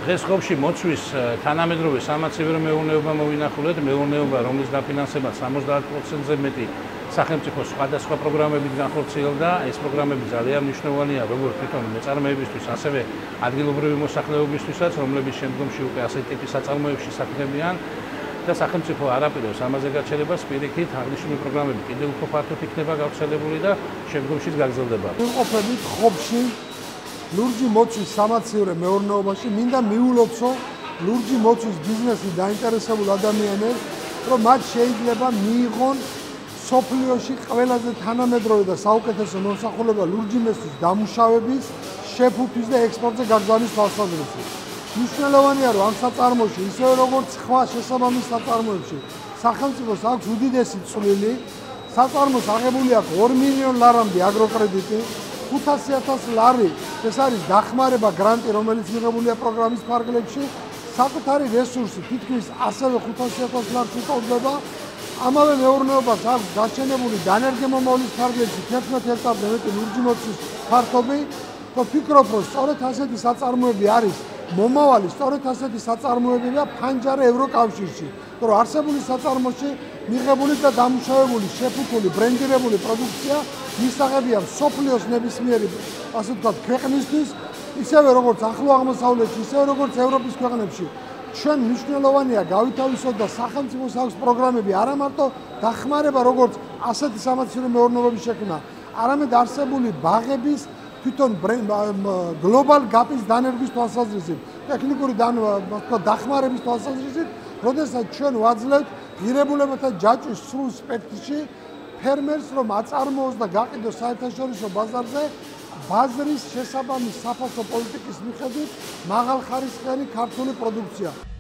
დღეს ხობში მოცვის თანამედროვე სამაცივრო მეურნეობა მოვინახულეთ, მეურნეობა, რომლის დაფინანსება 70%-ზე მეტი სახელმწიფო სხვადასხვა პროგრამებით განხორციელდა. ეს პროგრამები ძალიან მნიშვნელოვანია როგორც თვითონ მეწარმეებისთვის, ასევე ადგილობრივი მოსახლეობისთვისაც, რომლებიც შემდგომში უკვე ასეთ ტიპის საწარმოებში საქმიანობენ და სახელმწიფო არ აპირებს ამაზე გაჩერებას, პირიქით აღნიშნული პროგრამები კიდევ უფრო ფართოდ იქნება გავრცელებული და შემდგომშიც გაგრძელდება. ვიმყოფებით ხობში ლურჯი მოცვის სამაცივრო მეურნეობაში, მინდა მიულოცო ლურჯი მოცვის ბიზნესით დაინტერესებულ ადამიანებს, რომ მათ შეიძლება მიიღონ სოფლიოში ყველაზე თანამედროვე და საუკეთესო მომსახურება ლურჯი მესვის დამუშავების, შეფუთვის და ექსპორტზე გაგზავნის თვალსაზრისით. მნიშვნელოვანია, რომ ამ საწარმოში, ისევე როგორც სხვა შესაბამის საწარმოებში, სახელმწიფოს აქვს უდიდესი წვლილი. საწარმოს აღებული აქვს 2 მილიონ ლარამდე აგროკრედიტი, 500.000 ლარი, ეს არის დახმარება გრანტი, რომელიც მიღებულია პროგრამის ფარგლებში, საკუთარი რესურსი თითქმის ასევე 500.000 ლარს უკავდება. ამავე მეურნეობას აქვს გაშენებული დანერგემომავლის ფარგლებში 11 ჰექტარზე მეტი ლურჯი მოცვის ფართობი. ვფიქრობ, რომ სწორედ ასეთი საწარმოები არის მომავალი, სწორედ ასეთი საწარმოებია ფანჯარა ევროკავშირში, რომ არსებული საწარმოში მიღებული და დამუშავებული, შეფუთული, ბრენდირებული პროდუქცია მისაღებია მსოფლიოს ნებისმიერი, ასე ვთქვათ, ქვეყნისთვის, ისევე როგორც ახლო აღმოსავლეთში, ისევე როგორც ევროპის ქვეყნებში. ჩვენ მნიშვნელოვანია გავითავისოთ და სახელმწიფოს აქვს პროგრამები, არა მარტო დახმარება, როგორც ასეთი სამაცივრო მეურნეობების შექმნა, არამედ არსებული ბაღების თვითონ გლობალ გაპის დანერგვის თვალსაზრისით, ტექნიკური დახმარების თვალსაზრისით, როდესაც ჩვენ ვაძლევთ ღირებულებათა ჯაჭვის სრულ სპექტრში ფერმერს, რომ აწარმოოს და გაყიდოს საერთაშორისო ბაზარზე ბაზრის შესაბამის საფასო პოლიტიკის მიხედვით მაღალხარისხიანი ქართული პროდუქცია.